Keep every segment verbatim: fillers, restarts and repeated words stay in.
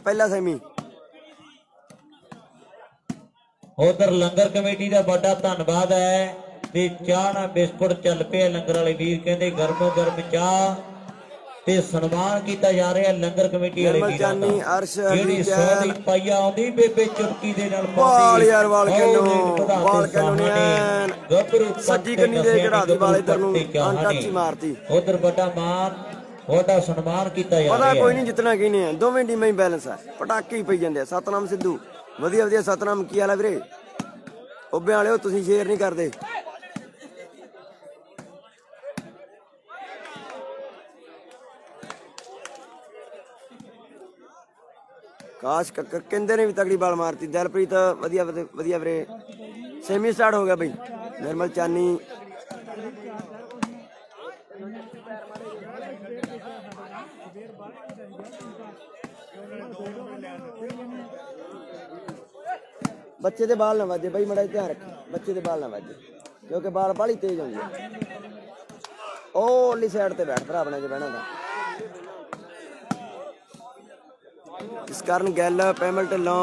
पहला सेमी। उधर लंगर कमेटी का बड़ा धन्यवाद है ते चाह ना बिस्कुट चल पे लंगर वाले वीर कहते गर्मो गर्म चाह ते सन्मान किया जा रहा है लंगर कमेटी वाले वीरां दा जेड़ी सौ दी पाइया आउंदी बेबे चुटकी दे नाल बाल यार बाल केनो बाल केनो ने गबरू सज्जी कन्नी दे चढ़ाती बाल इधर नु अनटची मारती। उधर बड़ा मान बड़ा सन्मान किया जा रहा पता है। कोई नहीं जितना की नहीं दोवें टीमां ही बैलेंस है पटाके ही पई जांदे। सतनाम सिद्धू वधिया वधिया सतनाम की हाल है वीरे उब्बे वाले तुसीं शेयर नहीं करते। काश कक्कर कहंदे ने भी तगड़ी बाल मारती। दिलप्रीत वधिया वधिया वीरे सेमी स्टार्ट हो गया बई। निर्मल चानी बच्चे दे बाल ना वाजे बई मड़ा ध्यान रखी बच्चे दे बाल ना वाजे क्योंकि बाल बाली तेज होंगे। ओली साइड ते बैठ भरा अपने जो बहना था इस कारण गैल पैमल ढिलों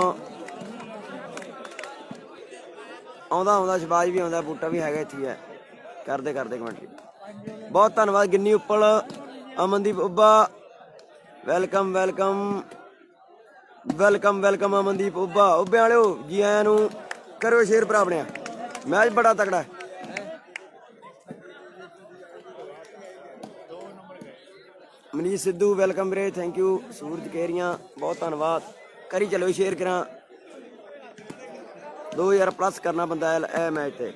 आउंदा आउंदा शबाज भी आउंदा बूटा भी हैगा इत्थे है करदे करदे कमेंट्री। बहुत धन्यवाद Ginni Uppal Amandeep Ubba welcome welcome welcome welcome Amandeep Ubba उब्बे वाले जी आया नू करो शेयर भरा अपने मैच बड़ा तगड़ा है। मनीष सिद्धू वेलकम वीरे थैंक यू। सूरज केरिया बहुत धन्यवाद करी चलो शेयर करा दो हजार प्लस करना बंदा है मैच ते।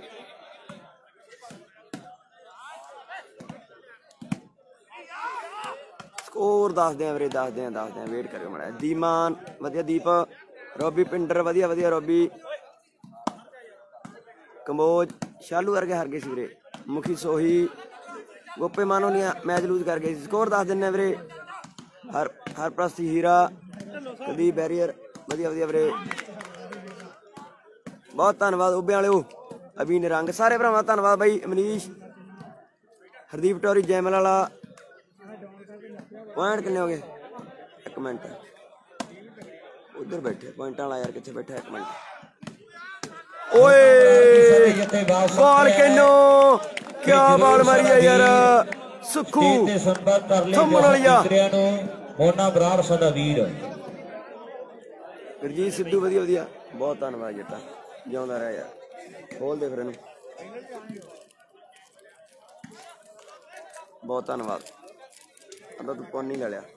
स्कोर दस दें वीरे दस दें दस दें वेट करके मड़ा दीमान वधिया दीप रोबी पिंडर वधिया वधिया रोबी कंबोज शालू वर्गे हार गए वीरे मुखी सोही गोपे मानो नहीं मैच लूज कर गए। स्कोर दस दिन वीरे हर हर प्रस्ती हीरा कदीप बैरियर वधिया वधिया वीरे बहुत धन्यवाद उब्बे वाले अभी निरंग सारे भरावां धन्यवाद बई मनीष हरदीप टोरी जैमल वाला पॉइंट कितने हो गए एक मिनट उधर बैठे पॉइंट वाला यार कितने बैठा एक मिनट ओए बॉल किनो क्या बॉल मारी है यार सुखू थम्मन वालिया मोना बराड़ साडा वीर गुरजीत सिद्धू वधिया वधिया बहुत धन्यवाद जट्टा जिਉਂਦਾ रहा यार खोल दे फिर इनू बहुत धन्यवाद अदा तू कौन नहीं ले लिया।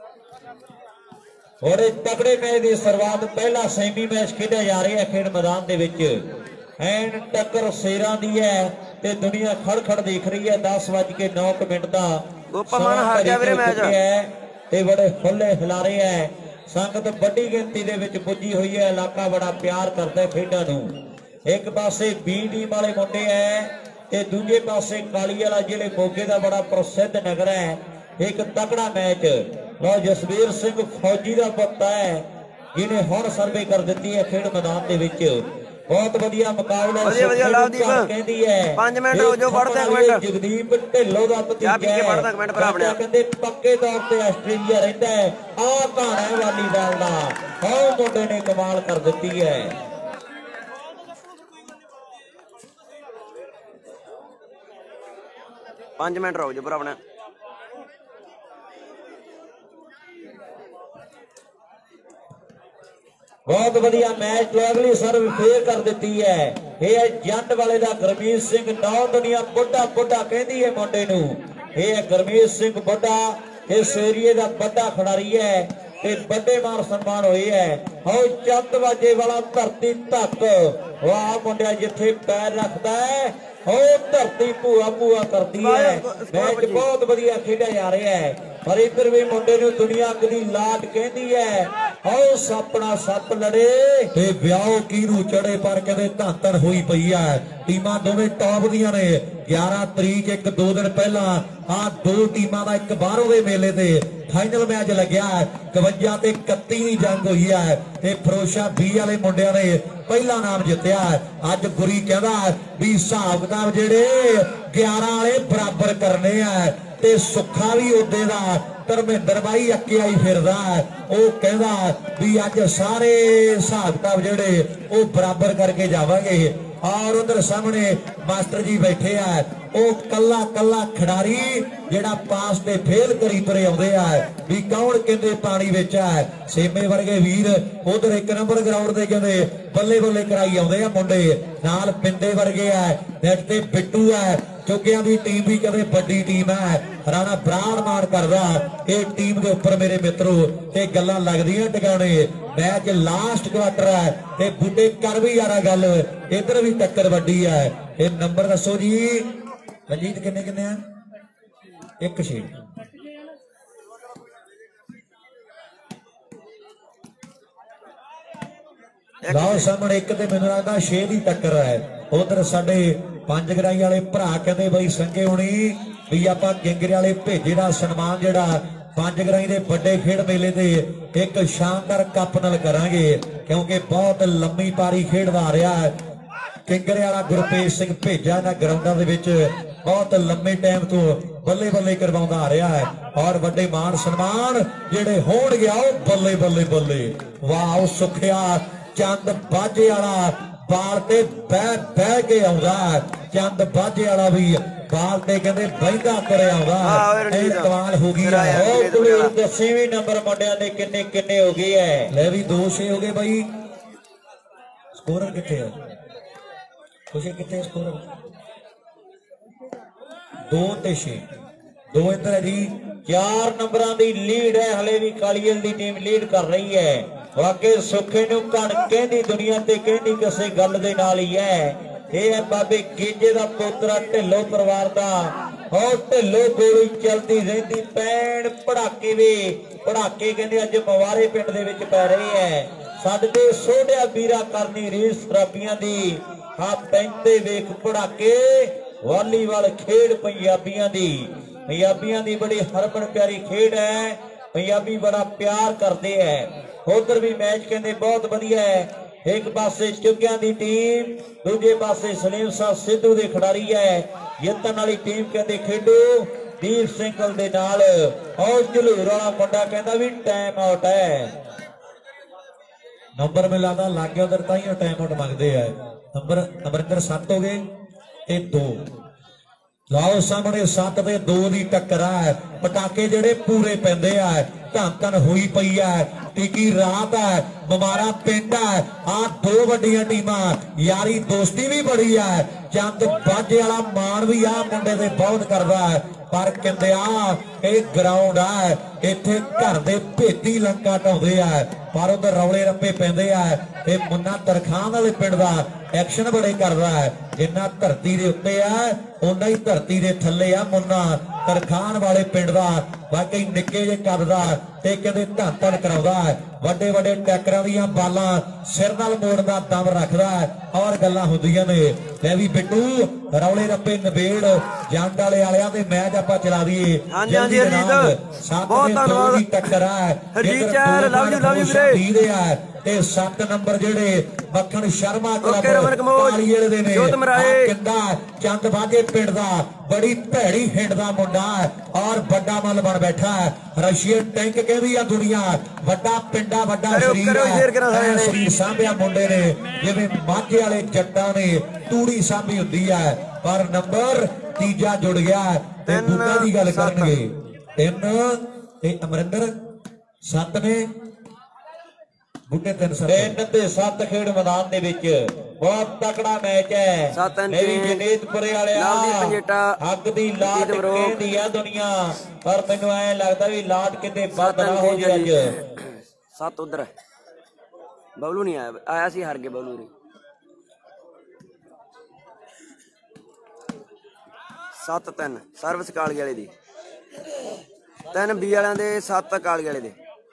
और एक तगड़े मैच की शुरुआत पहला सेमी मैच खेड़ा जा रहा है खेड मैदान दे विच एंड टक्कर शेरां दी है ते दुनिया खड़ खड़ देख रही है। दस बज के नौ मिनट का ते बड़े फुले हिलारे है संगत बड़ी गिनती दे विच पुजी हुई है। इलाका बड़ा प्यार करता है खेडां नूं। एक पासे बी टीम वाले मुंडे है ते दूजे पासे काली वाला जिले मोगे का बड़ा प्रसिद्ध नगर है। एक तगड़ा मैच लो जसवीर सिंह फौजी का पत्ता है जिन्हें हुण सर्वे कर दी है खेड मैदान के विच बहुत वधिया मुकाबला कहती है जगदीप ढिल्लों का भतीजा कहते पक्के तौर पर आस्ट्रेलिया रहता है। आ कहाना है वालीबाल का हां मुंडे ने कमाल कर दी है। पांच मिनट रहो जो भरा अपने बहुत बढ़िया मैच अगली सर्व फेर कर दी है। ये जंड वाले का गुरमीत सिंह नौ दुनिया बुढ़ा बुढ़ा कहती है मुंडे नू। ये गुरमीत सिंह बुढ़ा इस एरिए का बड़ा खिडारी है ते बड़े मार सम्मान हुए है। हो चंद बाजे वाला धरती तक वाह मुंडिया जिथे पैर रखता है हो धरती भूआ भूआ करती है। मैच बहुत बढ़िया खेड़ा जा रहा है पर इधर भी मुंडे नू दुनिया कदी लाट कहती है। हो सपना सप लड़े ते ब्याह कीरू चढ़े पर कदे धंतन हुई पई है। टीमां दोवें टॉप दियां ने। ग्यारह तरीक एक दो दिन पहला आ दो टीमां दा एक बाहरों दे मेले ते फाइनल मैच लग्या है। इकवंजा ते इकतीवीं जंग हुई है ते फरोशा बी वाले मुंडिया ने पहला नाम जितया है। अज गुरी कहदा भी हिसाब किताब जेड़े ग्यारह वाले बराबर करने हैं ते सुखा भी ओदे दा ਧਰਮਿੰਦਰ ਬਾਈ ਅੱਕੇ ਆਈ ਫਿਰਦਾ ਉਹ ਕਹਿੰਦਾ ਵੀ ਅੱਜ ਸਾਰੇ ਹਿਸਾਬ ਕਿਤਾਬ ਜਿਹੜੇ ਉਹ ਬਰਾਬਰ ਕਰਕੇ ਜਾਵਾਂਗੇ। और उधर सामने मास्टर जी बैठे है वो कला कला खिडारी जेड़ा पास ते फेल करी तुरे आउंदे आ भी कौन कहंदे पानी विच है सेमे वर्गे वीर उधर एक नंबर ग्राउंड ते कहंदे बल्ले बल्ले कराई आउंदे आ मुंडे नाल पिंडे वर्गे है नेट ते बिट्टू है चुगियां दी टीम भी कहंदे बड़ी टीम है राणा ब्राण मान करदा ये टीम के उपर मेरे मित्रों ते गल्लां लगदियां टिकाणे मैच लास्ट क्वार्टर है ते बूटे कर भी यारा गल इधर भी टक्कर वड्डी है ये नंबर दसो जी रंजीत किन्ने किन्ने हैं एक छे लाओ सामने एक ते मैनूं लगदा छे दी टक्कर है उधर साडे पंज गराई वाले भरा कहंदे बई संगे होनी भी आपां किंगरे वाले भेजे दा सन्मान जिहड़ा पंज गराई दे बड़े खेड मेले दे एक शानदार कप नाल करांगे क्योंकि बहुत लंबी पारी खेडदा आ रहा है किंगरे वाला गुरपेश सिंह भेजा ना ग्राउंडां दे विच बहुत लंबे टाइम तो बल्ले बल्ले करवाउंदा आ रहा है और बड़े मान सन्मान जिहड़े होण गया बल्ले बल्ले बल्ले वाह सुखिया चंद बाजे वाला बाल ते बह बह के आउंदा चंद बाजे वाला भी बाल ते कहंदे बहिंदा करे आउंदा ए कमाल हो गई है ओ कुलवीर दसवीं भी नंबर मुंडियां दे किन्ने किन्ने हो गई है ले भी दो छे हो गए भाई स्कोरर किथे है खुशी किथे स्कोरर दो ते छे दो इधर है जी चार नंबरां दी लीड है हले भी कालीएल दी टीम लीड कर रही है वाकई सुखे नूं कण कहंदी दुनिया ते कहंदी किसे गल दे नाल ही है ये है बाबे गेजे दा पोतरा ढिल्लो परिवार दा और ढिल्लो गोली चलती रहिंदी पैण पड़ाके वे पड़ाके कहंदे अज मवारे पिंड दे विच पै रहे है साडे सोहणिया वीरा करनी रीस शराबियां दी आ पैंते वेख पड़ाके वालीबाल खेड पंजाबियां दी पंजाबियां दी बड़ी हरमन प्यारी खेड है पंजाबी बड़ा प्यार करते हैं उधर भी मैच कहते बहुत बढ़िया है एक पासे चुगियां दी टीम दूजे पासे सलीम साहब सिद्धू दे खिडारी है जितन वाली टीम कहते खेडो दीप सिंगल दे नाल और झलूर वाला मुंडा कहता भी टाइम आउट है नंबर में लादा लग गया उधर ताइयों टाइम आउट मंगते हैं नंबर नंबर सत्त हो गए ते दो लाओ सामने सत्त ते दो दी टक्कर है पटाके जेड़े पूरे पैंदे है धन धन हुई पई है टिकी रात है बमारा पिंड है आ दो वड्डियां टीमां यारी दोस्ती भी बड़ी है चंद बाजे वाला मान भी आ मुंडे ते बहुत करदा है पर कहंदे आ ये ग्राउंड है इत्थे घर दे भेती लंका ढाउंदे है पर उधर रौले रप्पे पैंदे है ये मुन्ना तरखान वाले पिंड दा एक्शन बड़े करदा है जिन्ना धरती दे उत्ते है उन्ना ही धरती दे थल्ले आ मुन्ना तरखान वाले पिंड दा वाकई निक्के जे करदा ते कहंदे धन धन कराउंदा है वड्डे वड्डे टैकरां दीयां बालां सिर नाल मोड़दा दम रखदा है और गल्लां हुंदियां ने लै वी बिट्टू रौले रप्पे नवेड़ जंड वाले वालियां दे मैच आपां चला दईए हां जी हरजीत बहुत धन्नवाद टक्कर है हरजीत यार लव यू लव यू वीरे ते सत्त नंबर जेड़े मक्खन शर्मा कालीएल दे ने किंदा चंद बाजे पिंड दा बड़ी भैड़ी हिंड दा मुंडा और बड़ा मल बन बैठा है रशियन टैंक कहदी आ दुनिया बड़ा पिंडा बड़ा शरीर है शरीर सांभिया मुंडे ने जिवें माਝੇ वाले जट्टां ने तूड़ी सांभी हुंदी है पर नंबर तीजा जुड़ गया ते बूटा दी गल करनगे तीन ते अमरिंदर सत्त ने बूटे तीन तीन ते सत्त खेड मैदान दे विच बहुत तकड़ा मैच है मेरी जनेतपुरे वाले अग दी लाट कहंदी है दुनिया पर मैनूं ऐ लगदा भी लाट किते बंद ना हो जाए अज सत्त उधर बबलू नहीं आया आया सी हार गए बबलू री सत्त तीन सर्विस काली वाले दी तीन बी वालियां दे सत्त काली वाले दे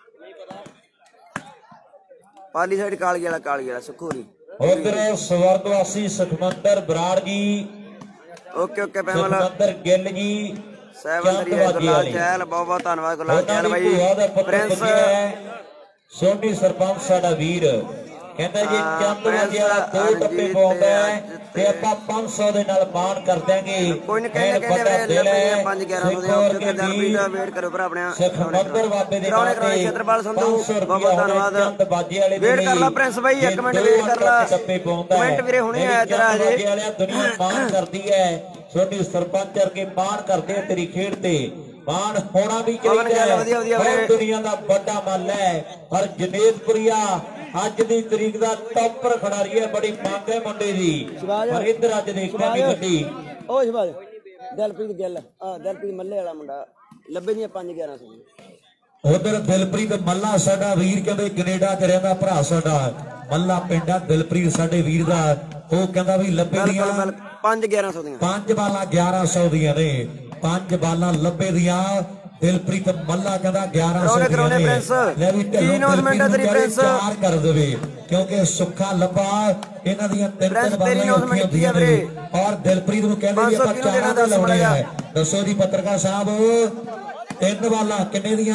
पाली साइड काली वाला काली वाला सुखोरी उधर स्वर्गवासी सुखमंदर बराड़ जी ओके ओके पैमल सुखमंदर गिल जी सेवन थ्री गुरलाल चहल बहुत बहुत धन्यवाद गुरलाल चहल भाई प्रिंस सोनी सरपंच साडा वीर ਕਹਿੰਦਾ ਜੀ ਚੰਦ ਵਜੇ ਵਾਲਾ ਦੋ ਟੱਪੇ ਪਾਉਂਦਾ ਹੈ ਤੇ ਆਪਾਂ ਪੰਜ ਸੌ ਦੇ ਨਾਲ ਮਾਣ ਕਰ ਦਿਆਂਗੇ। ਕੋਈ ਨਹੀਂ ਕਹਿੰਦੇ ਕਹਿੰਦੇ ਦਿਲ ਹੈ ਪੰਜ ਗਿਆਰਾਂ ਸੌ ਦੇ ਉੱਤੇ ਦਰਬੀ ਦਾ ਵੇਟ ਕਰੋ ਭਰਾ ਆਪਣੇ ਸੁਖਮੰਦਰ ਬਾਬੇ ਦੇ ਨਾਮ ਤੇ ਛਤਰਪਾਲ ਸੰਧੂ ਬਹੁਤ ਬਹੁਤ ਧੰਨਵਾਦ। ਚੰਦ ਬਾਜੇ ਵਾਲੇ ਦੇ ਵੇਟ ਕਰ ਲਾ ਪ੍ਰਿੰਸ ਬਾਈ ਇੱਕ ਮਿੰਟ ਵੇਟ ਕਰ ਲਾ ਟੱਪੇ ਪਾਉਂਦਾ ਕਮੈਂਟ ਵੀਰੇ ਹੁਣੇ ਆਇਆ ਤੇਰਾ ਅਜੇ ਬਾਜੇ ਵਾਲਿਆ ਦੁਨੀਆ ਮਾਣ ਕਰਦੀ ਹੈ ਛੋਟੀ ਸਰਪੰਚ ਵਰਗੇ ਮਾਣ ਕਰਦੇ ਆ ਤੇਰੀ ਖੇਡ ਤੇ ਮਾਣ ਹੋਣਾ ਵੀ ਚਾਹੀਦਾ ਹੈ। ਦੁਨੀਆ ਦਾ ਵੱਡਾ ਮੱਲ ਹੈ ਪਰ ਜਨੇਤਪੁਰੀਆ ਅੱਜ ਦੀ ਤਰੀਕ ਦਾ ਟੌਪਰ ਖਿਡਾਰੀ ਹੈ ਬੜੀ ਮੰਗ ਹੈ ਮੁੰਡੇ ਦੀ ਪਰ ਇੱਧਰ ਅੱਜ ਦੇਖਿਆ ਨਹੀਂ ਗੱਡੀ ਓ ਸ਼ਬਾਜ ਦਿਲਪ੍ਰੀਤ ਗਿੱਲ ਆ ਦਿਲਪ੍ਰੀਤ ਮੱਲੇ ਵਾਲਾ ਮੁੰਡਾ ਲੱਭੇ ਦੀਆਂ ਪੰਜ ਗਿਆਰਾਂ ਸੌ ਉਧਰ ਦਿਲਪ੍ਰੀਤ ਮੱਲਾ ਸਾਡਾ ਵੀਰ ਕਹਿੰਦੇ ਕੈਨੇਡਾ ਚ ਰਹਿੰਦਾ ਭਰਾ ਸਾਡਾ ਮੱਲਾ ਪਿੰਡਾ ਦਿਲਪ੍ਰੀਤ ਸਾਡੇ ਵੀਰ ਦਾ ਉਹ ਕਹਿੰਦਾ ਵੀ ਲੱਭੇ ਦੀਆਂ ਪੰਜ ਗਿਆਰਾਂ ਸੌ ਦੀਆਂ ਪੰਜ ਬਾਲਾਂ ਗਿਆਰਾਂ ਸੌ ਦੀਆਂ ਨੇ ਪੰਜ ਬਾਲਾਂ ਲੱਭੇ ਦੀਆਂ ਦਿਲਪ੍ਰੀਤ ਮੱਲਾ ਕਹਿੰਦਾ ਗਿਆਰਾਂ ਸੌ ਦੀਆਂ ਨੇ ਲੈ ਵੀ ਚਾਰ ਕਰ ਦੇਵੇ ਕਿਉਂਕਿ ਸੁੱਖਾ ਲੱਭਾ ਇਹਨਾਂ ਦੀਆਂ ਤਿੰਨ ਤਿੰਨ ਬਾਲਾਂ ਹੁੰਦੀਆਂ ਨੇ ਔਰ ਦਿਲਪ੍ਰੀਤ ਨੂੰ ਕਹਿੰਦੇ ਵੀ ਆਪਾਂ ਚਾਰਾਂ ਦਾ ਲਾਉਣੇ ਆ। ਦੱਸੋ ਜੀ ਪੱਤਰਕਾਰ ਸਾਹਿਬ ਤਿੰਨ ਬਾਲਾਂ ਕਿੰਨੇ ਦੀਆਂ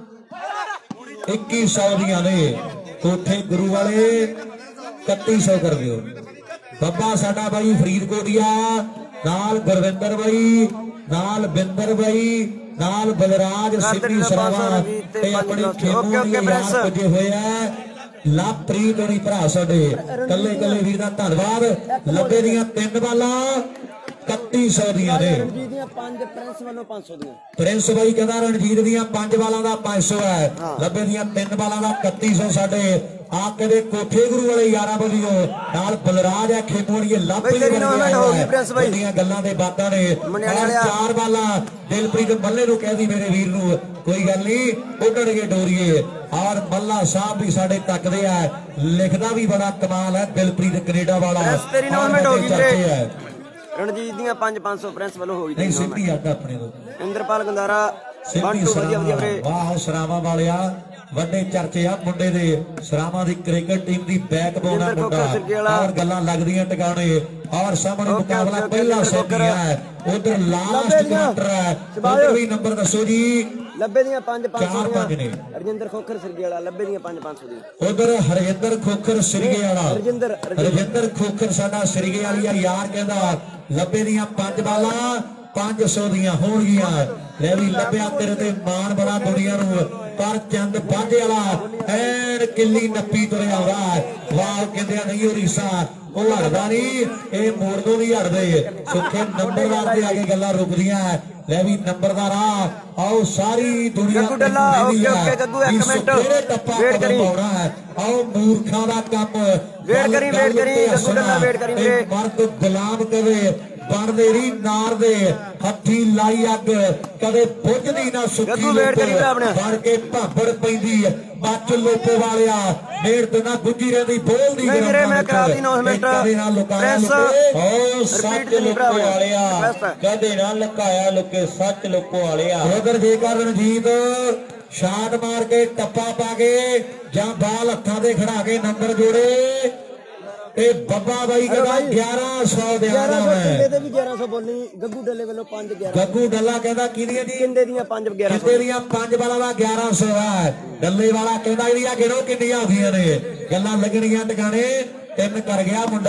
ਇੱਕੀ ਸੌ ਦੀਆਂ ਨੇ ਕੋਠੇ ਗੁਰੂ ਵਾਲੇ ਇਕੱਤੀ ਸੌ ਕਰ ਦਿਓ। ਬੱਬਾ ਸਾਡਾ ਬਾਈ ਫਰੀਦਕੋਟੀਆ ਨਾਲ ਗੁਰਵਿੰਦਰ ਬਾਈ ਨਾਲ ਬਿੰਦਰ ਬਾਈ ਨਾਲ ਬਲਰਾਜ ਸਿੱਧੀ ਸਰਾਵਾ ਤੇ ਆਪਣੇ ਖੇਮੂ ਦੇ ਯਾਰ ਪੁੱਜੇ ਹੋਏ ਆ ਲਵਪ੍ਰੀਤ ਹੋਣੀ ਭਰਾ ਸਾਡੇ ਕੱਲੇ ਕੱਲੇ ਵੀਰ ਦਾ ਧੰਨਵਾਦ। ਲੱਭੇ ਦੀਆਂ ਤਿੰਨ ਬਾਲਾਂ ਇਕੱਤੀ ਸੌ ਦੀਆਂ ਨੇ ਰਣਜੀਤ ਦੀਆਂ ਪੰਜ ਪ੍ਰਿੰਸ ਵੱਲੋਂ ਪੰਜ ਸੌ ਦੀਆਂ ਪ੍ਰਿੰਸ ਬਾਈ ਕਹਿੰਦਾ ਰਣਜੀਤ ਦੀਆਂ ਪੰਜ ਬਾਲਾਂ ਦਾ ਪੰਜ ਸੌ ਹੈ ਲੱਭੇ ਦੀਆਂ ਤਿੰਨ ਬਾਲਾਂ ਦਾ ਇਕੱਤੀ ਸੌ ਸਾਡੇ ਆ ਕਦੇ ਕੋਠੇ ਗੁਰੂ ਵਾਲੇ ਯਾਰਾਂ ਬੋਲੀਓ ਨਾਲ ਬਲਰਾਜ ਆ ਖੇਮੋੜੀਏ ਲੱਭੇ ਦੀਆਂ ਗੱਲਾਂ ਦੇ ਬਾਤਾਂ ਨੇ ਚਾਰ ਬਾਲਾਂ ਦਿਲਪ੍ਰੀਤ ਮੱਲੇ ਨੂੰ ਕਹਿੰਦੀ ਮੇਰੇ ਵੀਰ ਨੂੰ ਕੋਈ ਗੱਲ ਨਹੀਂ ਉੱਡਣਗੇ ਡੋਰੀਏ ਔਰ ਮੱਲਾ ਸਾਹਿਬ ਵੀ ਸਾਡੇ ਤੱਕਦੇ ਆ ਲਿਖਦਾ ਵੀ ਬੜਾ ਕਮਾਲ ਹੈ ਦਿਲਪ੍ਰੀਤ ਕੈਨੇਡਾ ਵਾਲਾ ਹੈ ਰਣਜੀਤ ਦੀਆਂ ਪੰਜ ਪੰਜ ਸੌ ਪ੍ਰਿੰਸ ਵੱਲੋਂ ਹੋ ਗਈ ਨਹੀਂ ਸਿੱਧੀ ਅੱਡ ਆਪਣੇ ਤੋਂ ਇੰਦਰਪਾਲ ਗੰਦਾਰਾ ਬੰਟੂ ਵਧੀਆ ਵਧੀਆ ਵੀਰੇ ਵਾਹ ਸਰਾਵਾਂ ਵਾਲਿਆ ਵੱਡੇ ਚਰਚੇ ਆ ਮੁੰਡੇ ਦੇ ਸਰਾਵਾਂ ਦੀ ਕ੍ਰਿਕਟ ਟੀਮ ਦੀ ਬੈਕਬੋਨ ਆ ਮੁੰਡਾ ਔਰ ਗੱਲਾਂ ਲੱਗਦੀਆਂ ਟਿਕਾਣੇ ਔਰ ਸਾਹਮਣੇ ਮੁਕਾਬਲਾ ਪਹਿਲਾ ਸੈੱਟ ਹੈ ਉਧਰ ਲਾਸਟ ਕੁਆਟਰ ਹੈ ਉਧਰ ਵੀ ਨੰਬਰ ਦੱਸੋ ਜੀ ਲੱਭੇ ਦੀਆਂ ਪੰਜ ਪੰਜ ਸੌ ਦੀਆਂ ਰਜਿੰਦਰ ਖੋਖਰ ਸਿਰਗੇ ਵਾਲਾ ਲੱਭੇ ਦੀਆਂ ਪੰਜ ਪੰਜ ਸੌ ਦੀਆਂ ਉਧਰ ਹਰਜਿੰਦਰ ਖੋਖਰ ਸਿਰਗੇ ਵਾਲਾ ਰਜਿੰਦਰ ਰਜਿੰਦਰ ਖੋਖਰ ਸਾਡਾ ਸਿਰਗੇ ਵਾਲੀ ਯਾਰ ਕਹਿੰਦਾ ਲੱਭੇ ਦੀਆਂ ਪੰਜ ਬਾਲਾਂ ਪੰਜ ਸੌ ਦੀਆਂ ਹੋਣਗੀਆਂ ਲੈ ਵੀ ਲੱਭਿਆ ਤੇਰੇ ਤੇ ਮਾਣ ਬੜਾ ਦੁਨੀਆ ਨੂੰ ਪਰ ਚੰਦ ਬਾਝੇ ਵਾਲਾ ਐਨ ਕਿੱਲੀ ਨੱਪੀ ਤੁਰਿਆ ਵਾ ਵਾਹ ਕਹਿੰਦੇ ਨਹੀਂ ਉਹ ਰੀਸਾ ਉਹ ਹੜਦਾ ਨਹੀਂ ਇਹ ਮੋੜ ਤੋਂ ਨਹੀਂ ਹੜਦੇ ਸੁੱਖੇ ਨੰਬਰਦਾਰ ਦੇ ਆ ਕੇ ਗੱਲਾਂ ਰੁਕਦੀਆਂ ਲੈ ਵੀ ਨੰਬਰਦਾਰ ਆ ਆਓ ਸਾਰੀ ਦੁਨੀਆ ਓਕੇ ਓਕੇ ਗੱਗੂ ਇੱਕ ਮਿੰਟ ਵੇਟ ਕਰੀ ਆਓ ਮੂਰਖਾਂ ਦਾ ਕੰਮ ਵੇਟ ਕਰੀ ਵੇਟ ਕਰੀ ਗੱਗੂ ਡੱਲਾ ਵੇਟ ਕਰੀ ਵੀਰੇ ਮਰਦ ਗੁਲਾਮ ਕਵੇ ਬਣਦੇ ਰੀ ਨਾਰ ਦੇ ਹੱਥੀ ਲਾਈ ਅੱਗ ਕਦੇ ਬੁੱਝਦੀ ਨਾ ਸੁੱਕੀ ਬਣ ਕੇ ਭਾਂਬੜ ਪੈਂਦੀ ਬੱਚ ਲੋਪੇ ਵਾਲਿਆ ਮੇੜ ਤੇ ਨਾ ਗੁੱਜੀ ਰਹਿੰਦੀ ਬੋਲਦੀ ਨਹੀਂ ਵੀਰੇ ਮੈਂ ਕਰਾਤੀ ਨੌ ਮਿੰਟ ਪ੍ਰੈਸ ਓ ਸੱਚ ਲੋਪੇ ਵਾਲਿਆ ਕਦੇ ਨਾ ਲੁਕਾਇਆ ਲੁਕੇ ਸੱਚ ਲੋਕੋ ਵਾਲਿਆ ਉਧਰ ਜੇਕਰ ਰਣਜੀਤ ਸ਼ਾਟ ਮਾਰ ਕੇ ਟੱਪਾ ਪਾ ਕੇ ਜਾਂ ਬਾਲ ਹੱਥਾਂ ਦੇ ਖੜਾ ਕੇ ਨੰਬਰ ਜੋੜੇ ਤੇ ਬੱਬਾ ਬਾਈ ਕਹਿੰਦਾ ਗਿਆਰਾਂ ਸੌ ਦੇ ਆਣਾ ਮੈਂ ਤੇ ਵੀ ਗਿਆਰਾਂ ਸੌ ਬੋਲੀ ਗੱਗੂ ਡੱਲੇ ਵੱਲੋਂ ਪੰਜ ਗਿਆਰਾਂ ਗੱਗੂ ਡੱਲਾ ਕਹਿੰਦਾ ਕਿਹਦੀਆਂ ਜੀ ਕਿੰਦੇ ਦੀਆਂ ਪੰਜ ਗਿਆਰਾਂ ਕਿੰਦੇ ਦੀਆਂ ਪੰਜ ਵਾਲਾ ਦਾ ਗਿਆਰਾਂ ਸੌ ਹੈ ਡੱਲੇ ਵਾਲਾ ਕਹਿੰਦਾ ਇਹਦੀਆਂ ਗਿਣੋ ਕਿੰਨੀਆਂ ਹੁੰਦੀਆਂ ਨੇ ਗੱਲਾਂ ਲੱਗਣੀਆਂ ਟਿਕਾਣੇ ਤਿੰਨ ਕਰ ਗਿਆ ਮੁੰਡਾ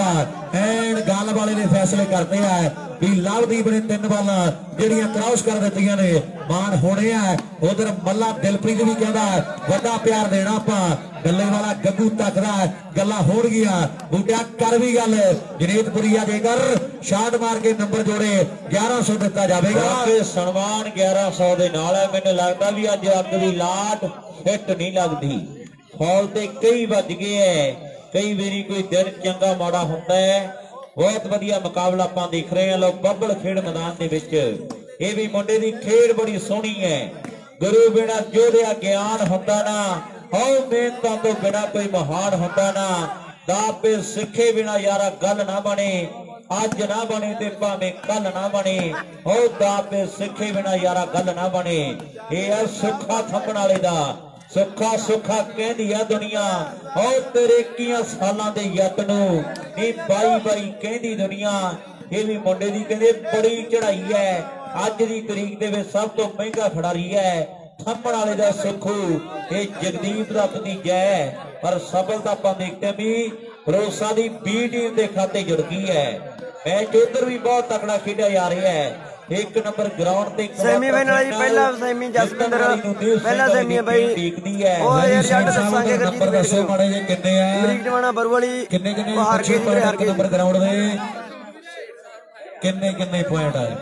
ਐਨ ਗੱਲ ਵਾਲੇ ਨੇ ਫੈਸਲੇ ਕਰਦੇ ਆ ਵੀ ਲਵਦੀਪ ਨੇ ਤਿੰਨ ਬਾਲਾਂ ਜਿਹੜੀਆਂ ਕ੍ਰਾਸ ਕਰ ਦਿੱਤੀਆਂ ਨੇ ਮਾਨ ਹੋਣੇ ਆ ਉਧਰ ਮੱਲਾ ਦਿਲਪ੍ਰੀਤ ਵੀ ਕਹਿੰਦਾ ਵੱਡਾ ਪਿਆਰ ਦੇਣਾ ਆਪਾਂ ਗੱਲੇ ਵਾਲਾ ਗੱਗੂ ਤੱਕਦਾ ਗੱਲਾਂ ਹੋਣਗੀਆਂ ਬੂਟਿਆ ਕਰ ਵੀ ਗੱਲ ਜਨੇਤਪੁਰੀਆ ਜੇਕਰ ਸ਼ਾਟ ਮਾਰ ਕੇ ਨੰਬਰ ਜੋੜੇ ਗਿਆਰਾਂ ਸੌ ਦਿੱਤਾ ਜਾਵੇਗਾ ਤੇ ਸਨਮਾਨ ਗਿਆਰਾਂ ਸੌ ਦੇ ਨਾਲ ਹੈ ਮੈਨੂੰ ਲੱਗਦਾ ਵੀ ਅੱਜ ਅੱਗ ਦੀ ਲਾਟ ਫਿੱਟ ਨਹੀਂ ਲੱਗਦੀ ਫੌਲ ਤੇ ਕਈ ਵੱਜ ਗਏ ਐ ਕਈ ਵਾਰੀ ਕੋਈ ਦਿਨ ਚੰਗਾ ਮਾੜਾ ਹੁੰਦਾ ਹੈ ਬਹੁਤ ਵਧੀਆ ਮੁਕਾਬਲਾ ਆਪਾਂ ਦੇਖ ਰਹੇ ਹਾਂ ਲੋਕ ਬੱਬਲ ਖੇਡ ਮੈਦਾਨ ਦੇ ਵਿੱਚ ਇਹ ਵੀ ਮੁੰਡੇ ਦੀ ਖੇਡ ਬੜੀ ਸੋਹਣੀ ਹੈ ਗੁਰੂ ਬਿਨਾ ਜੋਧਿਆ ਗਿਆਨ ਹੁੰਦਾ ਨਾ ਹਉ ਮਿਹਨਤਾਂ ਤੋਂ ਬਿਨਾ ਕੋਈ ਮਹਾਨ ਹੁੰਦਾ ਨਾ ਦਾਪੇ ਸਿੱਖੇ ਬਿਨਾ ਯਾਰਾ ਗੱਲ ਨਾ ਬਣੇ ਅੱਜ ਨਾ ਬਣੇ ਤੇ ਭਾਵੇਂ ਕੱਲ ਨਾ ਬਣੇ ਉਹ ਦਾਪੇ ਸਿੱਖੇ ਬਿਨਾ ਯਾਰਾ ਗੱਲ ਨਾ ਬਣੇ ਇਹ ਆ ਸੁੱਖਾ ਥੰਮਣ ਵਾਲੇ ਦਾ ਸੁੱਖਾ ਸੁੱਖਾ ਕਹਿੰਦੀ ਆ ਦੁਨੀਆ ਉਹ ਤੇਰੇ ਇੱਕੀਆਂ ਸਾਲਾਂ ਦੇ ਯੱਤ ਨੂੰ ਇਹ ਬਾਈ ਬਾਈ ਕਹਿੰਦੀ ਦੁਨੀਆ ਇਹ ਵੀ ਮੁੰਡੇ ਦੀ ਕਹਿੰਦੇ ਬੜੀ ਚੜਾਈ ਹੈ ਅੱਜ ਦੀ ਤਰੀਕ ਦੇ ਵਿੱਚ ਸਭ ਤੋਂ ਮਹਿੰਗਾ ਖਿਡਾਰੀ ਹੈ ਥੰਮਣ ਵਾਲੇ ਦਾ ਸੁਖੂ ਇਹ ਜਗਦੀਪ ਦਾ ਭਤੀਜਾ ਹੈ ਪਰ ਸਫਲਤਾ ਆਪਾਂ ਦੇਖਦੇ ਵੀ ਭਰੋਸਾ ਦੀ ਬੀ ਟੀਮ ਦੇ ਖਾਤੇ ਜੁੜ ਗਈ ਹੈ। मैच उधर भी बहुत तगड़ा खेड़ा जा रहा है। एक नंबर ग्राउंड ते सेमीफाइनल जी पहला सेमी जसपिंदर पहला सेमी है भाई और यार जट दसांगे नंबर दसो माड़े जे किन्ने है अमरीक जवाना बरवाली किन्ने किन्ने हार के हार के नंबर ग्राउंड दे किन्ने किन्ने पॉइंट आए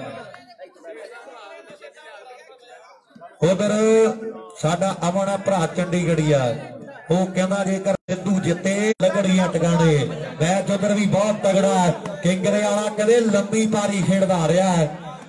उधर साडा अमन भरा चंडीगढ़िया वो कहना जेकर सिद्धू जिते लगड़ियां टकाने मैच उधर भी बहुत तगड़ा किंगरे वाला कदे लंबी पारी खेड़दा रहा है।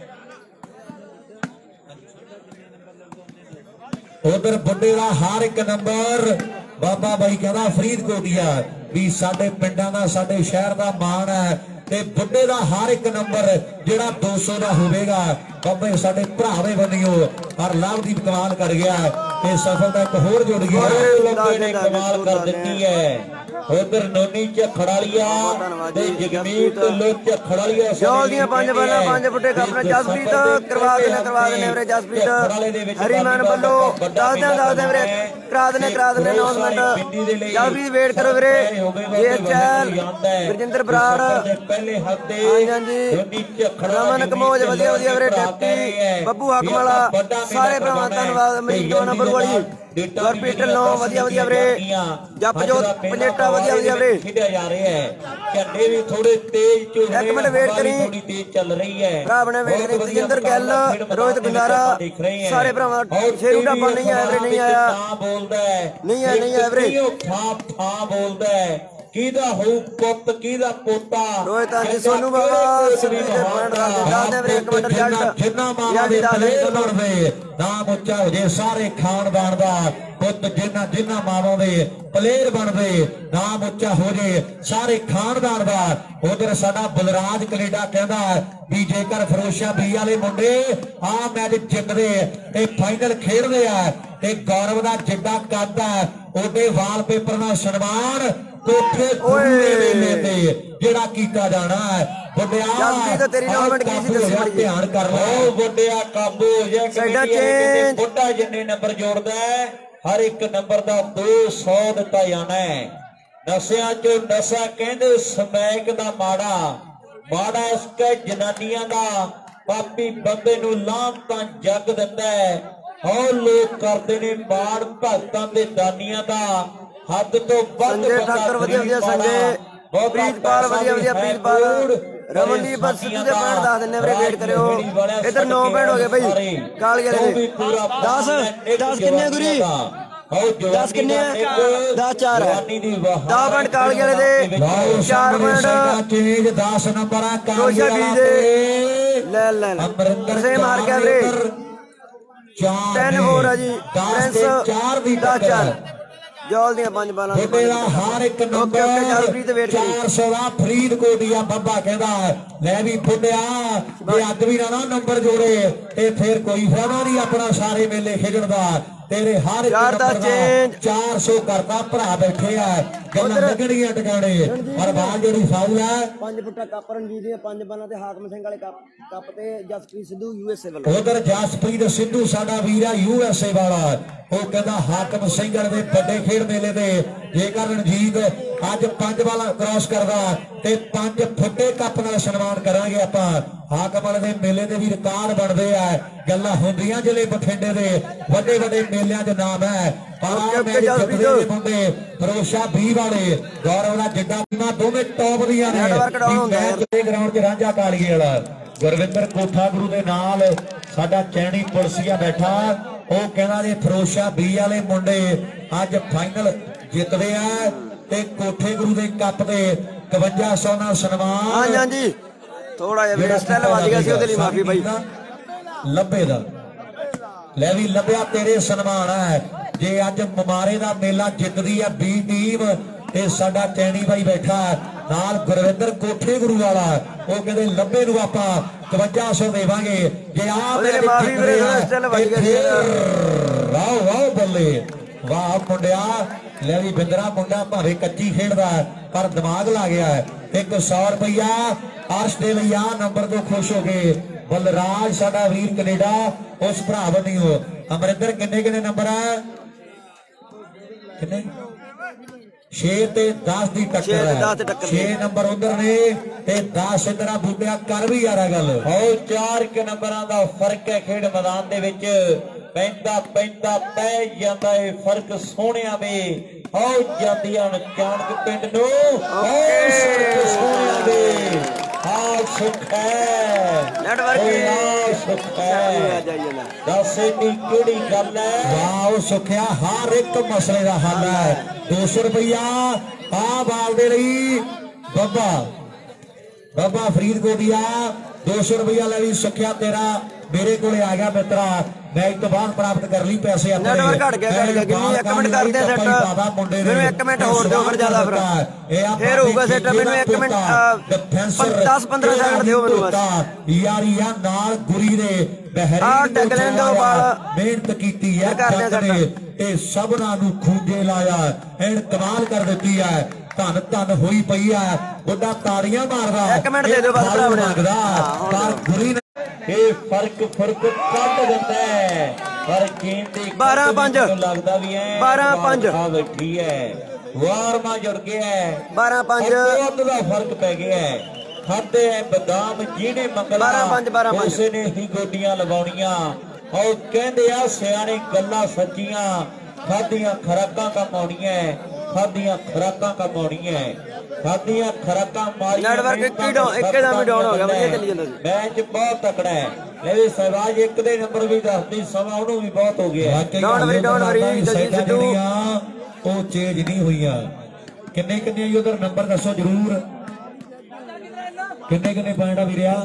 उधर बुड्ढे का हर एक नंबर बाबा भाई कहना फरीदकोटिया भी साडे पिंडां दा साडे शहर का मान है ते बुड्ढे का हर एक नंबर जिहड़ा दो सौ का होवेगा बाबे साडे भरावे बनियो पर लवदीप कमाल कर गया ते सफलता एक होर जुड़ गया ने कमाल कर दी है। उधर नोनी झखड़ालिया ते जगमीत लोच झखड़ालिया जोल दियां पांच बालां पांच फुटे अपना जसप्रीत करवा देने करवा देने वीरे जसप्रीत हरीमान बल्लो दस दिन दस दिन वीरे करा देने करा देने अनाउंसमेंट जसप्रीत वेट करो वीरे ये चल गुरजिंदर बराड़ पहले हफ्ते हां जी रमन कमोज वधिया वधिया वीरे टैक्टी बब्बू हाकम वाला सारे भरावां धन्नवाद अमरीक जवाना बरवाली गुरपीटर नो वधिया वधिया वीरे जपजोत पलेटा वधिया वधिया वीरे खेड़ा जा रहा है झंडे भी थोड़े तेज चल एक मिनट वेट करी थोड़ी तेज चल रही है भरा बने वेट करी तजिंदर गैल रोहित गुंजारा सारे भरावां शेरू ढाबा नहीं आया वीरे नहीं आया बोलदा है नहीं आया नहीं आया वीरे था था बोलदा है किदा हो पुत किदा पोता रोहित जी सोनू बाबा सभी दे पॉइंट ला दे दे वीरे एक मिनट जट जिन्ना मां दे प्लेयर बनवे नाम ਉੱਚਾ ਹੋ ਜੇ ਸਾਰੇ ਖਾਨਦਾਨ ਦਾ ਪੁੱਤ ਜਿੰਨਾ ਜਿੰਨਾ ਮਾਵਾਂ ਦੇ प्लेयर बनवे नाम ਉੱਚਾ हो जे सारे खानदान ਦਾ। उधर साडा बलराज कनेडा कहंदा भी जेकर फिरोशा बी वाले मुंडे आ मैच जितदे ते फाइनल खेडदे आ ते गौरव दा जिड्डा कद है ओदे वालपेपर नाल सन्मान कोठे वेले ते जेड़ा कीता जाना है जसप्रीत तेरी अनाउंसमेंट की सी दसी बड़ी ध्यान कर लो बुड्ढिया काबू हो जाए साइडा चेंज बुड्ढा जिन्ने नंबर जोड़दा है हर एक नंबर का दो सौ दिता जाना है। नशा चो नशा कहते समैक दा माड़ा माड़ा इसके जनानियां दा पापी बंदे नू लांभतां जग दिंदा है और लोग करते ने माड़ भगतां दे दानियां दा हद तो वध संजय ठाकर वधिया वधिया संजय प्रीतपाल वधिया वधिया प्रीतपाल रमनदीप बस सीधे पॉइंट दस देने वीरे वेट करियो इधर नौ पॉइंट हो गए भाई कालिया दे दस दस किन्ने गुरी दस किन्ने दस चार है दस पॉइंट कालिया दे चार पॉइंट चेंज दस नंबर है रोशा बी दे ले ले से मार के वीरे टेन फोर है जी प्रिंस दस चार जोल दिया पांच बालां हर एक नंबर चार सौ फरीदकोटिया बब्बा कहता लै भी फुटिया जे अज भी ना नंबर जोड़े ते फिर कोई फायदा नहीं अपना सारे मेले खेडण दा तेरे हर चार सौ करता भरा बैठे है गल्लां लगणियां टकाने पर बाल जेड़ी फाउल है पांच फुटा कप रणजीत दी पांच बालां ते हाकम सिंह वाले कप कप ते जसप्रीत सिद्धू यूएसए वाला उधर जसप्रीत सिद्धू साडा वीर है यूएसए वाला वो कहता हाकम सिंह दे बड़े खेड मेले दे जेकर रणजीत अज पांच बाला क्रॉस करदा ते पांच फुटे कप नाल सन्मान करांगे आपां हाकम वाले दे मेले दे भी रिकॉर्ड बनदे आ गल्लां हुंदियां जिले बठिंडे दे वड्डे वड्डे मेलियां च नाम है मुंडे फिरोशा बी वाले गौरव दा जिड्डा दोवें टॉप दियां ने मैच दे ग्राउंड च रांझा कालीए वाला गुरविंदर कोठा गुरु दे नाल साडा चैनी पुलसिया बैठा वो कहना जी फिरोशा बी वाले मुंडे अज फाइनल जितदे आ ते कोठे गुरु दे कप दे इकवंजा सौ नाल सन्मान हां हां जी थोड़ा जिहा वीरे स्टाइल वज गया सी ओदे लई माफी भाई लब्बे दा ले भी लभ्या तेरे सन्मान है जे अज ममारे दा मेला जितदी है बी टीम ते साडा चैनी भाई बैठा नाल गुरविंदर कोठे गुरु वाला वो कहते लब्बे नू आपां इकवंजा सौ देवांगे जे आप माफी वीरे स्टाइल वज गया वाह वाह बल्ले वाह मुंडिया ले भी बिंदरा मुंडा भावे कच्ची खेडदा पर दिमाग ला गया है एक सौ रुपया अर्श दे लई आ नंबर तो खुश हो गए बलराज साडा वीर कनेडा उस भरा बनी हो। अमरिंदर किन्ने किन्ने नंबर है किन्ने छे ते दस की टक्कर है। छे नंबर उधर ने ते दस इधर बूटिया कर भी यार गल और चार के नंबर का फर्क है खेड मैदान दे विच पैंदा पैंदा पै जांदा है फर्क सोहणिया में हो जांदियां चाणक पिंड नूं सोहणिया में आ सुख है नेटवर्क सुख है दस इन्नी केड़ी गल है वाह सुखिया हर एक मसले का हल है। दो सौ रुपया आ बाल दे रही बाबा बाबा फरीदकोटिया दो सौ रुपया ले ली सुखिया तेरा मेरे को आ गया मित्रा मैच तो बाद प्राप्त कर ली पैसे अपने नेटवर्क घट गया घट गया किन्नी एक मिनट करते हैं सेट मेनू एक मिनट होर दिओ फिर ज्यादा फिर फिर होगा सेट मेनू एक मिनट दस पंद्रह सेकंड दिओ मेनू बस यारिया नाल गुरी दे बहरी आ टक लेन दो बाल मेहनत कीती है जट ने ते सबना नू खूंजे लाया एन कमाल कर दित्ती है धन धन होई पई है बुड्ढा ताड़ियां मारदा एक मिनट दे दो बस मंगदा पर गुरी ये फर्क फर्क कट दिंदा है पर गेम दी बारह पांच लगदा भी है बारह पांच बैठी है वार मा जुड़ गया है बारह पांच बहुत दा फर्क पै गया है खाते है बादाम जीने मंगला बारह पांच बारह पांच उसे ने ही गोडियां लगाउणियां और कहंदे आ सियाणे गल्लां सच्चियां खादियां खराकां कमाउणियां खादियां खराकां कमाउणियां खादियां खराकां मारियां नेटवर्क एक ही डाउन एक दम ही डाउन हो गया वधिया चली ਜਾਂਦਾ ਸੀ मैच बहुत तकड़ा है लेकिन सहवाज एक दे नंबर भी दसदी समा ਉਹਨੂੰ ਵੀ ਬਹੁਤ ਹੋ ਗਿਆ डाउन वरी डाउन वरी जल्दी सिद्धू ਉਹ ਚੇਂਜ ਨਹੀਂ ਹੋਈਆਂ ਕਿੰਨੇ ਕਿੰਨੇ ਜੀ ਉਧਰ ਨੰਬਰ ਦੱਸੋ ਜਰੂਰ ਕਿੰਨੇ ਕਿੰਨੇ ਪੁਆਇੰਟ ਆ ਵੀਰਿਆ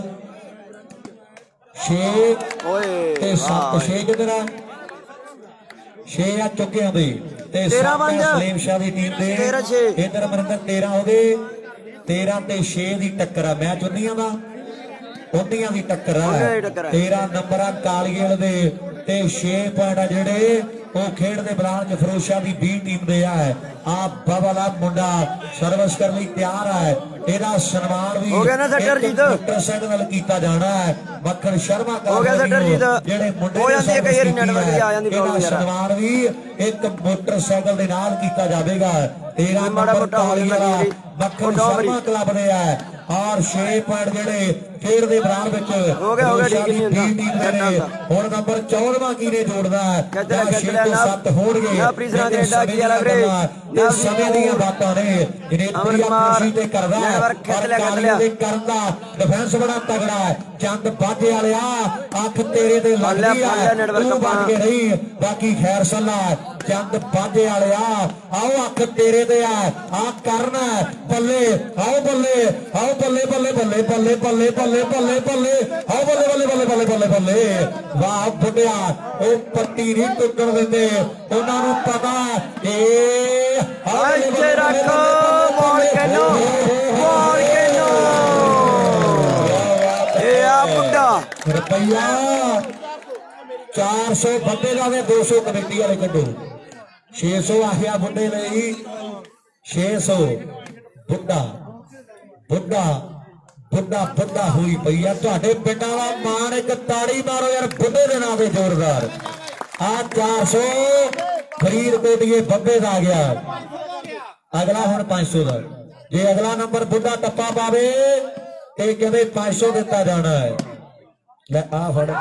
ਛੇ ਓਏ ਤੇ ਸੱਤ ਛੇ ਕਿਧਰ ਆ ਛੇ ਆ ਚੁੱਕਿਆਂ ਦੇ ਤੇ ਸਲੀਮ ਸ਼ਾਹ ਦੀ ਟੀਮ ਦੇ ਇਧਰ ਅਮਰਿੰਦਰ ਤੇਰਾਂ ਹੋ ਗਏ ਤੇਰਾਂ ਤੇ ਛੇ ਦੀ ਟੱਕਰ ਆ ਮੈਚ ਉੰਨੀਆਂ ਦਾ ਉੰਨੀਆਂ ਦੀ ਟੱਕਰ ਆ ਤੇਰਾਂ ਨੰਬਰ ਆ ਕਾਲੀਏਲ ਦੇ ਤੇ ਛੇ ਪੁਆਇੰਟ ਆ ਜਿਹੜੇ ਉਹ ਖੇਡ ਦੇ ਮੈਦਾਨ ਚ ਫਿਰੋਜ਼ਸ਼ਾਹ ਦੀ ਬੀ ਟੀਮ ਦੇ ਆ ਆ ਬਬਲਾ ਮੁੰਡਾ ਸਰਵਿਸ ਕਰਨ ਲਈ ਤਿਆਰ ਹੈ ਇਹਦਾ ਸਨਮਾਨ ਵੀ ਹੋ ਗਿਆ ਨਾ ਸੱਟਰ ਜੀਤ ਮੋਟਰਸਾਈਕਲ ਨਾਲ ਕੀਤਾ ਜਾਣਾ ਹੈ ਮੱਖਣ ਸ਼ਰਮਾ ਹੋ ਗਿਆ ਸੱਟਰ ਜੀਤ ਜਿਹੜੇ ਮੁੰਡੇ ਹੋ ਜਾਂਦੀ ਹੈ ਕਈ ਵਾਰੀ ਨੈਟਵਰਕ ਦੀ ਆ ਜਾਂਦੀ ਪ੍ਰੋਬਲਮ ਯਾਰ ਸਨਮਾਨ ਵੀ ਇੱਕ ਮੋਟਰਸਾਈਕਲ ਦੇ ਨਾਲ ਕੀਤਾ ਜਾਵੇਗਾ ਤੇਰਾ ਨੰਬਰ ਕਾਲੀ ਵਾਲਾ ਮੱਖਣ ਸ਼ਰਮਾ ਕਲੱਬ ਦੇ ਆ और छे पॉइंट जेडे खेड दे मैदान विच हो गया हो गया ठीक नहीं हुंदा हुण नंबर चौदहवां कीने जोड़दा है छे तो सत्त होणगे ना प्रीसरा कनेडा की वाला वीरे ना समय दीयां बातां ने जनेत्री कोशिश ते करदा है नेटवर्क खिच लिया खिच लिया ते करदा डिफेंस बड़ा तगड़ा है चंद बाजे वालिया अख तेरे ते लगदी है नेटवर्क बन के रही बाकी खैर सल्ला चंद बाजे वालिया आओ अख तेरे ते आ आ करना बल्ले आओ बल्ले आओ बल्ले बल्ले बल्ले बल्ले बल्ले बल्ले बल्ले बल्ले आओ बल्ले बल्ले बल्ले बल्ले बल्ले बल्ले वाह बुढ़िया ओ पट्टी नहीं टुटन देंदे उन्हां नूं पता ए अच्छे रखो बॉल केनो बॉल केनो ए आ बुड्ढा रुपया चार सौ बंदे का दो सौ कमेटी वाले कड्डो छे सौ आखिया बुढ़े लई छे सौ बुढ़ा बुढ़ा बुढ़ा बुढ़ा हुई पई है तुहाडे पिंडां दा मान एक ताड़ी मारो यार बुढ़े दे नाम ते जोरदार आ चार सौ फरीदकोटिए बब्बे दा आ गया अगला हुण पांच सौ दा जे अगला नंबर बुढ़ा टप्पा पावे ते कहंदे पांच सौ दिता जाना है ले आ फड़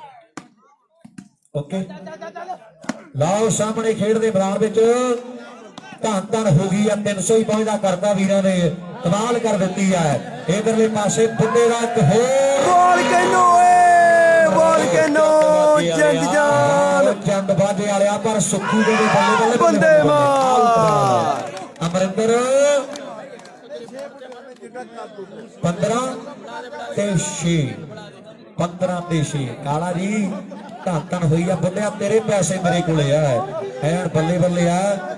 ओके लाओ सामने खेड दे मैदान विच धन धन हो गई है तीन सौ ही पहुंचता करता वीरां ने कमाल कर दी है इधरले पासे बुड्ढे का एक बॉल केनो ए बॉल केनो चंद जान चंद बाजे वाले पर सुखू दे बल्ले बल्ले बंदे मार अमरिंदर पंद्रह ते छे पंद्रह ते छे काला जी धन धन हुई है बुड्ढिया तेरे पैसे मेरे को है बल्ले बल्ले है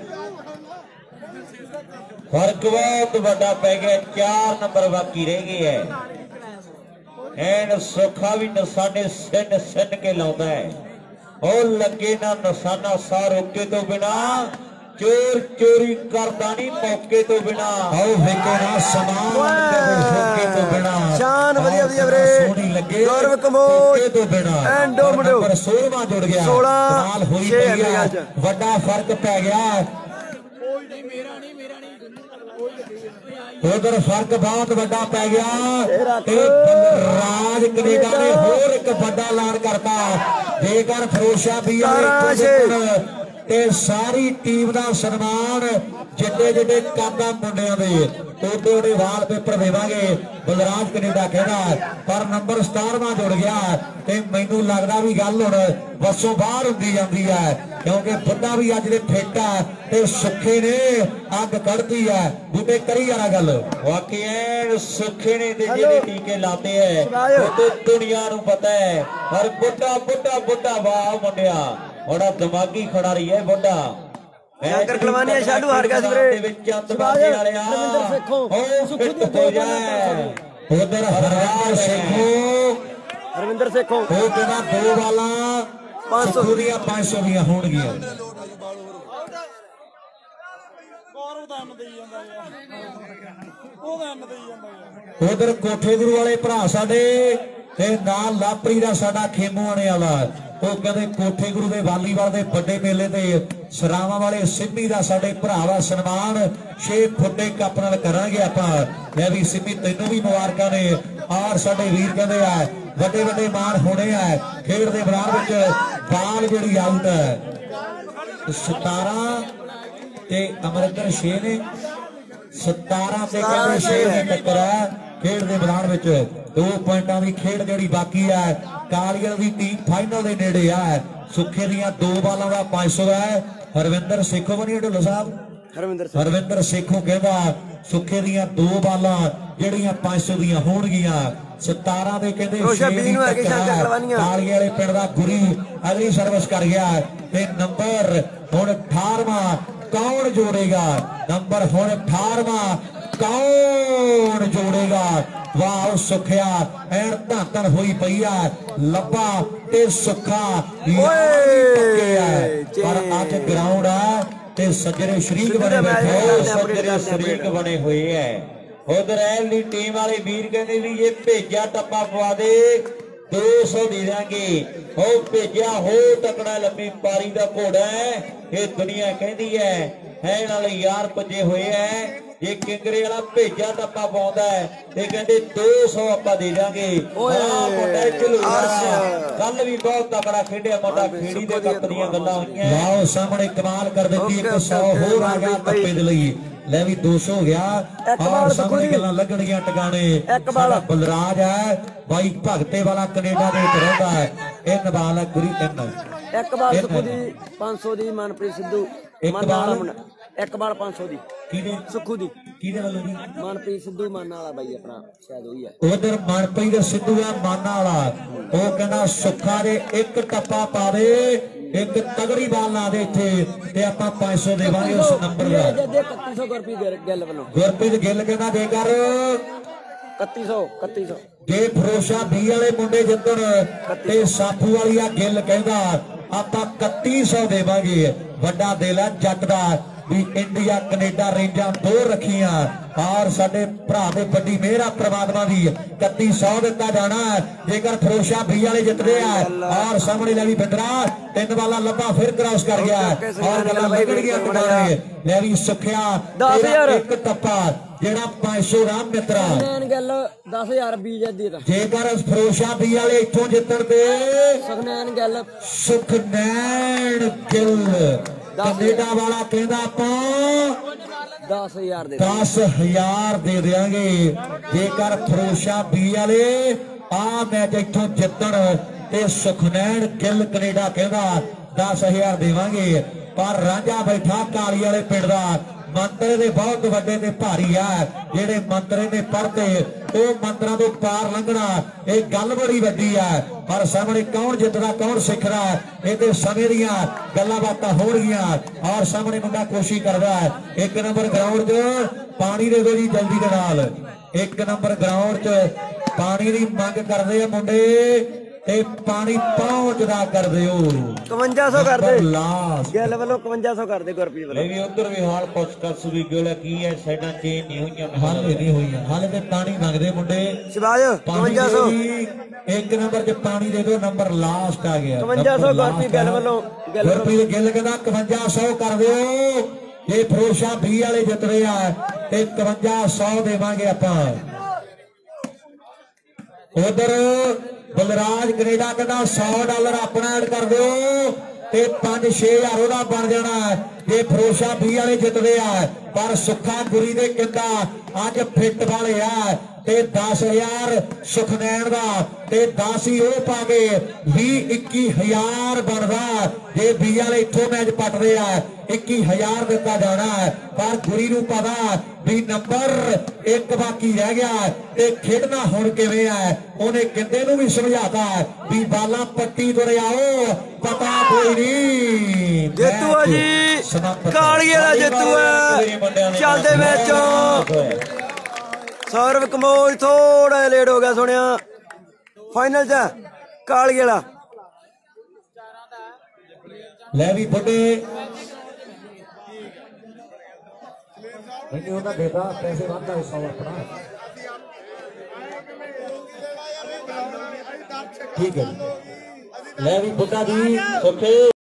फर्क बहुत बड़ा पै गया चार नंबर बाकी रह गए है एन सुखा भी नसाने सिन सिन के लाउंदा है और लगे ना नसाना सा रोके तो बिना चोर चोरी करता नहीं मौके तो बिना आओ विके ना समान मौके तो बिना शान वधिया वधिया वीरे सोहनी लगे गौरव कंबोज तो बिना एंड दो मुंडो नंबर सोलह जुड़ गया सोलह नाल होई पई है वड्डा फर्क पै गया उधर फर्क बहुत वड्डा पै गया ते राज कनेडा ने होर एक वड्डा ऐलान करता जेकर फिरोजशाह भी ते सारी टीम का सन्मान जिड्डे जिड्डे कादा मुंडिया के ओडे ओडे वाल पेपर देवांगे बलराज कनेडा कहना पर नंबर सतारवां जुड़ गया ते मैनू लगदा भी गल हुण बसों बाहर हुंदी जांदी है क्योंकि बुड्ढा भी अज दे फिट है ते सुखे ने अग कढ़ती है बूटे करी वाला गल वाकई सुखे ने ते जिहड़े टीके लाते हैं तो दुनिया नूं पता है पर बुड्ढा बुड्ढा बुड्ढा वाह मुंडिया बड़ा दिमागी खिडारी है बुड्ढा शंकर कलवानिया शाडू हार गया रविंदर सेखों उधर हरवार सेखों रविंदर सेखों दो बाला पांच सौ दिया पांच सौ दिया होणगियां उधर कोठे गुरु वाले भरा साडे ते नाल लापरी दा साडा खेमू आने वाला वो कहते कोठे गुरु के वालीबाल के बड़े मेले ते सरावां वाले सिम्मी का साडे भरा दा सन्मान छे फुटे कप नाल करांगे आपां मैं भी सिम्मी तैनूं भी मुबारकां ने और साडे वीर कहते हैं बड़े बड़े मान होने हैं खेड दे मैदान विच बाल जिहड़ी आउट है सतारह ते अमरिंदर छे ने सतारह ते कहते छे दी टक्कर है खेड दे मैदान विच दो पॉइंटां दी खेड जिहड़ी बाकी है कालीगढ़ की टीम फाइनल के नेड़े है सुखे दियां दो बालों का पांच सौ है हरविंदर सेखों बनी ढोलो साहब हरविंदर सेखों कहता सुखे दियां दो बालां जिहड़ियां पांच सौ दियां होणगियां सतारह दे कहते कालीगढ़ वाले पिंड दा गुरी अगली सर्विस कर गया ते नंबर हुण अठारहवां कौन जोड़ेगा नंबर हुण अठारहवां कौन जोड़ेगा वाह सुखिया एन धन हुई पई है लब्बा ते सुखा पर अज ग्राउंड है ते सज्जरे शरीक बने बैठे सज्जरे शरीक बने हुए है उधर एली टीम वाले वीर कहते भी ये भेजा टप्पा पवा दे दो सौ दे देंगे हो भेजा हो तकड़ा लंबी पारी का घोड़ा है ये दुनिया कहती है है नाले यार भजे हुए है ये किंगरे वाला भेजा टप्पा पाउंदा है ते कहंदे दो सौ आपां दे देंगे कल भी बहुत तगड़ा खेडिया मुंडा खेड़ी दे कप दीयां गल्लां होईयां वाओ सामने कमाल कर दित्ती एक सौ होर आ गया टप्पे दे लई ले भी दो सौ हो गया और सामने गल्लां लगणगियां टकाने साडा बलराज है भाई भगते वाला कनेडा दे विच रहिंदा है ਇਹ ਨਵਾਲ ਹੈ ਗੁਰੀ ਤਿੰਨ ਇੱਕ ਬਾਲ ਸੁਖੂ ਦੀ पांच सौ ਦੀ ਮਨਪ੍ਰੀਤ ਸਿੱਧੂ ਇੱਕ ਬਾਲ ਇੱਕ ਬਾਲ पांच सौ ਦੀ ਕਿਹਦੇ ਸੁਖੂ ਦੀ ਕਿਹਦੇ ਵੱਲੋਂ ਜੀ ਮਨਪ੍ਰੀਤ ਸਿੱਧੂ ਮਾਨਾ ਵਾਲਾ ਬਾਈ ਆਪਣਾ ਸ਼ਾਇਦ ਉਹੀ ਹੈ ਉਧਰ ਮਨਪ੍ਰੀਤ ਸਿੱਧੂ ਆ ਮਾਨਾ ਵਾਲਾ ਉਹ ਕਹਿੰਦਾ ਸੁੱਖਾ ਦੇ ਇੱਕ ਟੱਪਾ ਪਾਵੇ ਇੱਕ ਤਗੜੀ ਬਾਲ ਲਾ ਦੇ ਇੱਥੇ ਤੇ ਆਪਾਂ पांच सौ ਦੇਵਾਂਗੇ ਉਸ ਨੰਬਰ ਦਾ ਦੇ इकतीस सौ ਗੁਰਪ੍ਰੀਤ ਗਿੱਲ ਵੱਲੋਂ ਗੁਰਪ੍ਰੀਤ ਗਿੱਲ ਕਹਿੰਦਾ ਦੇ ਕਰ इकतीस सौ इकतीस सौ ਜੇ ਫਰੋਸ਼ਾ ਬੀ ਵਾਲੇ ਮੁੰਡੇ ਜਿੱਤਣ ਤੇ ਸਾਫੂ ਵਾਲੀ ਆ ਗਿੱਲ ਕਹਿੰਦਾ ਆਪਾਂ इकतीस सौ ਦੇਵਾਂਗੇ ਵੱਡਾ ਦਿਲ ਹੈ ਜੱਟ ਦਾ भी इंडिया कनेडा रेंजा दो रखियां और साडे भरा दे बड़ी मेहर परमात्मा दी इकतीस सौ दिता जाना जेकर फिरोशा भी वाले जितदे आ और सामने ले भी बिंदरा तीन वाला लब्बा फिर क्रॉस कर गया और गल्लां लगण गईयां टकाने ले भी सुखिया दस हज़ार एक टप्पा जेड़ा पांच सौ राम मित्रा सुखनैन गिल दस हज़ार बीस दी जेकर फिरोशा भी वाले इत्थों जितण ते सुखनैन गिल सुखनैन गिल कनेडा वाला कहता दस हजार दस हजार दे देंगे जेकर फिरोशा बी वाले आ मैच इथों जितण ते सुखनैन गिल कनेडा कहता दस हजार देवांगे पर रांझा बैठा काली वाले पिंड दा मंत्र दे बहुत वड्डे ते भारी है जेड़े मंत्रे ने पढ़ते वो मंत्रा तो पार लंघना ये गल बड़ी वड्डी है पर सामने कौन जितदा कौन सिखदा ये समय दियां गल्लां बातां होणगियां और सामने मुंडा कोशिश करदा है एक नंबर ग्राउंड च पानी दे दो जी जल्दी दे नाल एक नंबर ग्राउंड च पानी दी मंग करदे आ मुंडे ਤੇ ਪਾਣੀ ਪਹੁੰਚਦਾ ਕਰ ਦਿਓ ਇਕਵੰਜਾ ਸੌ ਕਰ ਦੇ ਲਾਸਟ ਗਿੱਲ ਵੱਲੋਂ ਇਕਵੰਜਾ ਸੌ ਕਰ ਦੇ ਗੁਰਪ੍ਰੀਤ ਵੱਲੋਂ। ਲੈ ਵੀ ਉਧਰ ਵੀ ਹਾਲ ਪੁੱਛ ਕਰ ਸੁਵੀ ਗਿਲ ਕੀ ਹੈ ਸਾਈਡਾਂ ਚੇਂਜ ਨਹੀਂ ਹੋਈਆਂ ਹਾਲੇ ਨਹੀਂ ਹੋਈਆਂ ਹਾਲੇ ਤੇ ਪਾਣੀ ਮੰਗਦੇ ਮੁੰਡੇ ਸ਼ਿਵਾਜ ਇਕਵੰਜਾ ਸੌ ਇੱਕ ਨੰਬਰ 'ਚ ਪਾਣੀ ਦੇ ਦਿਓ ਨੰਬਰ ਲਾਸਟ ਆ ਗਿਆ ਇਕਵੰਜਾ ਸੌ ਗੁਰਪ੍ਰੀਤ ਗਿੱਲ ਵੱਲੋਂ ਗੁਰਪ੍ਰੀਤ ਗਿੱਲ ਕਹਿੰਦਾ ਇਕਵੰਜਾ ਸੌ ਕਰ ਦਿਓ ਇਹ ਫਰੋਸ਼ਾ ਵੀ ਵਾਲੇ ਜਿੱਤ ਰਹੇ ਆ ਤੇ ਇਕਵੰਜਾ ਸੌ ਦੇਵਾਂਗੇ ਆਪਾਂ। ਉਧਰ ਬਲਰਾਜ ਕੈਨੇਡਾ ਕਹਿੰਦਾ ਸੌ ਡਾਲਰ ਆਪਣਾ ਐਡ ਕਰ ਦਿਓ ਤੇ ਪੰਜ ਛੇ ਹਜ਼ਾਰ ਉਹਦਾ ਬਣ ਜਾਣਾ ਜੇ ਫਰੋਸ਼ਾ ਵੀ ਵਾਲੇ ਜਿੱਤਦੇ ਆ। ਪਰ ਸੁੱਖਾ ਗੁਰੀ ਦੇ ਕਹਿੰਦਾ ਅੱਜ ਫਿੱਟ ਵਾਲੇ ਆ ਤੇ ਦਸ ਹਜ਼ਾਰ ਸੁਖਨੈਣ ਦਾ ਤੇ ਦਸ ਹੀ ਉਹ ਪਾ ਕੇ ਵੀਹ ਇੱਕੀ ਹਜ਼ਾਰ ਬਣਦਾ ਜੇ ਵੀ ਵਾਲੇ ਇੱਥੋਂ ਮੈਚ ਪੱਟਦੇ ਆ ਇੱਕੀ ਹਜ਼ਾਰ ਦਿੱਤਾ ਜਾਣਾ। ਪਰ ਗੁਰੀ ਨੂੰ ਪਤਾ ਵੀ ਨੰਬਰ ਇੱਕ ਬਾਕੀ ਰਹਿ ਗਿਆ ਤੇ ਖੇਡਣਾ ਹੁਣ ਕਿਵੇਂ ਆ। ਉਹਨੇ ਕਿੰਦੇ ਨੂੰ ਵੀ ਸਮਝਾਤਾ ਵੀ ਬਾਲਾ ਪੱਟੀ ਤੋਂ ਆਓ ਪਤਾ ਕੋਈ ਨਹੀਂ ਜੇਤੂ ਆ ਜੀ ਕਾਲੀਏ ਦਾ ਜੇਤੂ ਹੈ ਚੱਲਦੇ ਵਿੱਚ ਸੌਰਵ ਕੰਬੋਜ ਥੋੜਾ ਲੇਟ ਹੋ ਗਿਆ ਸੁਣਿਆ ਫਾਈਨਲ ਚ ਕਾਲੀਏ ਵਾਲਾ। ਲੈ ਵੀ ਬੁੱਢੇ ਨਹੀਂ ਉਹਦਾ ਬੇਟਾ ਪੈਸੇ ਵੱਧਦਾ ਹਿੱਸਾ ਆਪਣਾ ਠੀਕ ਹੈ। ਲੈ ਵੀ ਬੁੱਢਾ ਜੀ ਸੁੱਖੇ